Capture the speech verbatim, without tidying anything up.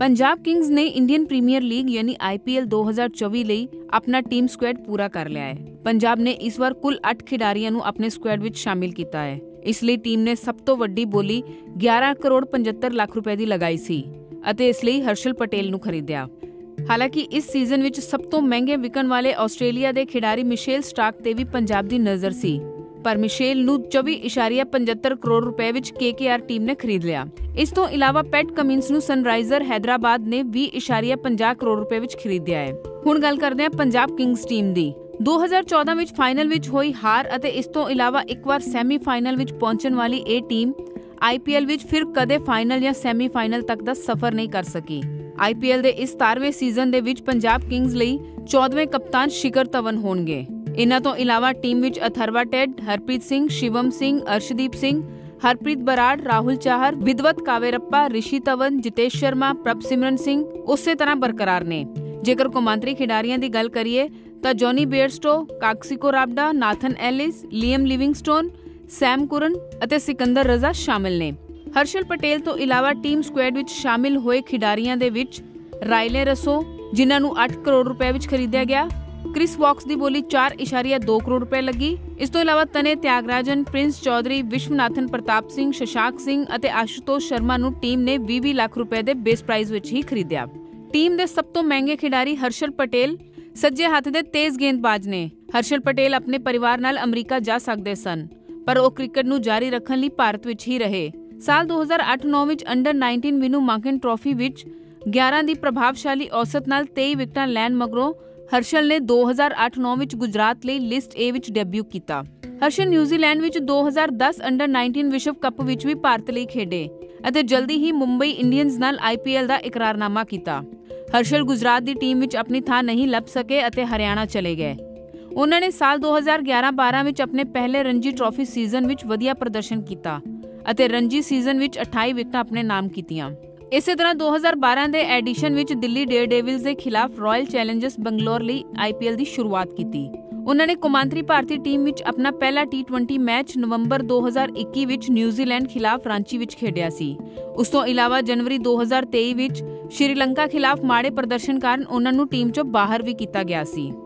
Punjab Kings ने Indian premier league यानी I P L दो हज़ार चौबीस ਲਈ अपना टीम स्क्वाड पूरा कर लिया है। पंजाब ने इस बार कुल ਅੱਠ खिडारियों ਨੂੰ अपने स्क्वाड ਵਿੱਚ शामिल ਕੀਤਾ है। ਇਸ ਲਈ ਟੀਮ ਨੇ ਸਭ ਤੋਂ ਵੱਡੀ ਬੋਲੀ ਗਿਆਰਾਂ ਕਰੋੜ ਪਚੱਤਰ ਲੱਖ ਰੁਪਏ ਦੀ ਲਗਾਈ ਸੀ ਅਤੇ ਇਸ ਲਈ ਹਰਸ਼ਲ ਪਟੇਲ ਨੂੰ ਖਰੀਦਿਆ। ਹਾਲਾਂਕਿ ਇਸ ਸੀਜ਼ਨ ਵਿੱਚ ਸਭ ਤੋਂ ਮਹਿੰਗੇ ਵਿਕਣ ਵਾਲੇ ਆਸਟ੍ਰੇਲੀਆ ਦੇ ਖਿਡਾਰੀ ਮਿਸ਼ੇਲ ਸਟਾਰਕ ਤੇ ਵੀ ਪੰਜਾਬ ਦੀ ਨਜ਼ਰ ਸੀ, ਪਰ ਮਿਸ਼ੇਲ ਨੂੰ ਚੌਵੀ ਇਸ਼ਾਰੀਆ ਪਚੱਤਰ ਕਰੋੜ ਰੁਪਏ ਵਿੱਚ ਕੇ ਕੇ ਆਰ ਟੀਮ ਨੇ ਖਰੀਦ ਲਿਆ। ਇਸ ਤੋਂ ਇਲਾਵਾ ਪੈਟ ਕਮਿੰਸ ਨੂੰ ਸਨਰਾਈਜ਼ਰ ਹੈਦਰਾਬਾਦ ਨੇ ਵੀਹ ਇਸ਼ਾਰੀਆ ਪੰਜਾਹ ਕਰੋੜ ਰੁਪਏ ਵਿੱਚ ਖਰੀਦਿਆ ਹੈ। ਹੁਣ ਗੱਲ ਕਰਦੇ ਹਾਂ ਪੰਜਾਬ ਕਿੰਗਸ ਟੀਮ ਦੀ। ਦੋ ਹਜ਼ਾਰ ਚੌਦਾਂ ਵਿੱਚ ਫਾਈਨਲ ਵਿੱਚ ਹੋਈ ਹਾਰ ਅਤੇ ਇਸ ਤੋਂ ਇਲਾਵਾ ਇੱਕ ਵਾਰ ਸੈਮੀ ਫਾਈਨਲ ਵਿੱਚ ਪਹੁੰਚਣ ਵਾਲੀ ਇਹ ਟੀਮ ਆਈ ਪੀ ਐਲ ਵਿੱਚ ਫਿਰ ਕਦੇ ਫਾਈਨਲ ਜਾਂ ਸੈਮੀ ਫਾਈਨਲ ਤੱਕ ਦਾ ਸਫ਼ਰ ਨਹੀਂ ਕਰ ਸਕੀ। ਆਈ ਪੀ ਐਲ ਦੇ ਇਸ ਸਤਾਰਵੇਂ ਸੀਜ਼ਨ ਦੇ ਵਿੱਚ ਪੰਜਾਬ ਕਿੰਗਸ ਲਈ ਚੌਦਵੇਂ ਕਪਤਾਨ ਸ਼ਿਖਰ ਧਵਨ ਹੋਣਗੇ। ਇਨ੍ਹਾਂ ਤੋਂ ਇਲਾਵਾ ਟੀਮ ਵਿੱਚ ਅਥਰਵਾ ਟੈਡ, ਹਰਪ੍ਰੀਤ ਸਿੰਘ, ਸ਼ਿਵਮ ਸਿੰਘ, ਅਰਸ਼ਦੀਪ ਸਿੰਘ, ਹਰਪ੍ਰੀਤ ਬਰਾੜ, ਰਾਹੁਲ ਚਾਹਰ, ਵਿਦਵਤ ਕਾਵੇਰੱਪਾ, ਰਿਸ਼ੀ ਧਵਨ, ਜਿਤੇਸ਼ ਸ਼ਰਮਾ, ਪ੍ਰਭਸਿਮਰਨ ਸਿੰਘ ਉਸੇ ਤਰ੍ਹਾਂ ਬਰਕਰਾਰ ਨੇ। ਜੇਕਰ ਕੌਮਾਂਤਰੀ ਖਿਡਾਰੀਆਂ ਦੀ ਗੱਲ ਕਰੀਏ ਤਾਂ Jonny Bairstow, Kagiso Rabada, Nathan Ellis, Liam Livingstone, Sam Curran ਅਤੇ ਸਿਕੰਦਰ ਰਜ਼ਾ ਸ਼ਾਮਿਲ ਨੇ। ਹਰਸ਼ਲ ਪਟੇਲ ਤੋਂ ਇਲਾਵਾ ਟੀਮ ਸਕੁਐਡ ਵਿੱਚ ਸ਼ਾਮਿਲ ਹੋਏ ਖਿਡਾਰੀਆਂ ਦੇ ਵਿੱਚ ਰਾਇਲੇ ਰਸੋ, ਜਿਨ੍ਹਾਂ ਨੂੰ ਅੱਠ ਕਰੋੜ ਰੁਪਏ ਵਿੱਚ ਖਰੀਦਿਆ ਗਿਆ। ਕ੍ਰਿਸ ਵੌਕਸ ਦੀ ਬੋਲੀ ਚਾਰ ਇਸ਼ਾਰੀਆ ਦੋ ਕਰੋੜ ਰੁਪਏ ਲੱਗੀ। ਇਸ ਤੋਂ ਇਲਾਵਾ ਤਨੇ ਤਿਆਗਰਾਜਨ, ਪ੍ਰਿੰਸ ਚੌਧਰੀ, ਵਿਸ਼ਵਨਾਥਨ ਪ੍ਰਤਾਪ ਸਿੰਘ, ਸ਼ਸ਼ਾਕ ਸਿੰਘ ਅਤੇ ਆਸ਼ੂਤੋਸ਼ ਸ਼ਰਮਾ ਨੂੰ ਟੀਮ ਨੇ ਵੀਹ ਵੀਹ ਲੱਖ ਰੁਪਏ ਦੇ ਬੇਸ ਪ੍ਰਾਈਜ਼ ਵਿੱਚ ਹੀ ਖਰੀਦਿਆ। ਟੀਮ ਦੇ ਸਭ ਤੋਂ ਮਹਿੰਗੇ ਖਿਡਾਰੀ ਹਰਸ਼ਲ ਪਟੇਲ ਸੱਜੇ ਹੱਥ ਦੇ ਤੇਜ਼ ਗੇਂਦਬਾਜ਼ ਨੇ। ਹਰਸ਼ਲ ਪਟੇਲ ਆਪਣੇ ਪਰਿਵਾਰ ਨਾਲ ਅਮਰੀਕਾ ਜਾ ਸਕਦੇ ਸਨ, ਪਰ ਉਹ ਕ੍ਰਿਕਟ ਨੂੰ ਜਾਰੀ ਰੱਖਣ ਲਈ ਭਾਰਤ ਵਿੱਚ ਹੀ ਰਹੇ। ਸਾਲ ਦੋ ਹਜ਼ਾਰ ਅੱਠ ਨੌ ਵਿੱਚ ਅੰਡਰ ਉੱਨੀ ਵਿਨੂ ਮਾਂਕਨ ਟਰਾਫੀ ਵਿੱਚ ਗਿਆਰਾਂ ਦੀ ਪ੍ਰਭਾਵਸ਼ਾਲੀ ਔਸਤ ਨਾਲ ਤੇਈ ਵਿਕਟਾਂ ਲੈਣ ਮਗਰੋਂ ਹਰਸ਼ਲ ਨੇ ਦੋ ਹਜ਼ਾਰ ਅੱਠ ਨੌ ਵਿੱਚ ਗੁਜਰਾਤ ਲਈ ਲਿਸਟ ਏ ਵਿੱਚ ਡੈਬਿਊ ਕੀਤਾ। ਹਰਸ਼ਲ ਨਿਊਜ਼ੀਲੈਂਡ ਵਿੱਚ ਦੋ ਹਜ਼ਾਰ ਦਸ ਅੰਡਰ ਉੱਨੀ ਵਿਸ਼ਵ ਕੱਪ ਵਿੱਚ ਵੀ ਭਾਰਤ ਲਈ ਖੇਡੇ ਅਤੇ ਜਲਦੀ ਹੀ ਮੁੰਬਈ ਇੰਡੀਅਨਜ਼ ਨਾਲ ਆਈ ਪੀ ਐਲ ਦਾ ਇਕਰਾਰਨਾਮਾ ਕੀਤਾ। ਹਰਸ਼ਲ ਗੁਜਰਾਤ ਦੀ ਟੀਮ ਵਿੱਚ ਆਪਣੀ ਥਾਂ ਨਹੀਂ ਲੱਭ ਸਕੇ ਅਤੇ ਹਰਿਆਣਾ ਚਲੇ ਗਏ। ਉਹਨਾਂ ਨੇ ਸਾਲ ਦੋ ਹਜ਼ਾਰ ਗਿਆਰਾਂ ਬਾਰਾਂ ਵਿੱਚ ਆਪਣੇ ਪਹਿਲੇ ਰਣਜੀ ਟਰਾਫੀ ਸੀਜ਼ਨ ਵਿੱਚ ਵਧੀਆ ਪ੍ਰਦਰਸ਼ਨ ਕੀਤਾ ਅਤੇ ਰਣਜੀ ਸੀਜ਼ਨ ਵਿੱਚ ਅਠਾਈ ਵਿਕਟਾਂ ਆਪਣੇ ਨਾਮ ਕੀਤੀਆਂ। ਇਸੇ ਤਰ੍ਹਾਂ ਦੋ ਹਜ਼ਾਰ ਬਾਰਾਂ ਦੇ ਐਡੀਸ਼ਨ ਵਿੱਚ ਦਿੱਲੀ ਡੇਅਰਡੇਵਿਲਸ ਦੇ ਖਿਲਾਫ ਰਾਇਲ ਚੈਲੰਜਰਸ ਬੰਗਲੌਰ ਲਈ ਆਈ ਪੀ ਐਲ ਦੀ ਸ਼ੁਰੂਆਤ ਕੀਤੀ। ਉਹਨਾਂ ਨੇ ਕੌਮਾਂਤਰੀ ਭਾਰਤੀ ਟੀਮ ਵਿੱਚ ਆਪਣਾ ਪਹਿਲਾ ਟੀ ਟਵੈਂਟੀ ਮੈਚ ਨਵੰਬਰ ਦੋ ਹਜ਼ਾਰ ਇੱਕੀ ਵਿੱਚ ਨਿਊਜ਼ੀਲੈਂਡ ਖਿਲਾਫ ਰਾਂਚੀ ਵਿੱਚ ਖੇਡਿਆ ਸੀ। ਉਸ ਤੋਂ ਇਲਾਵਾ ਜਨਵਰੀ ਦੋ ਹਜ਼ਾਰ ਤੇਈ ਵਿੱਚ ਸ਼੍ਰੀਲੰਕਾ ਖਿਲਾਫ ਮਾੜੇ ਪ੍ਰਦਰਸ਼ਨ ਕਾਰਨ ਉਹਨਾਂ ਨੂੰ ਟੀਮ ਚੋਂ ਬਾਹਰ ਵੀ ਕੀਤਾ ਗਿਆ ਸੀ।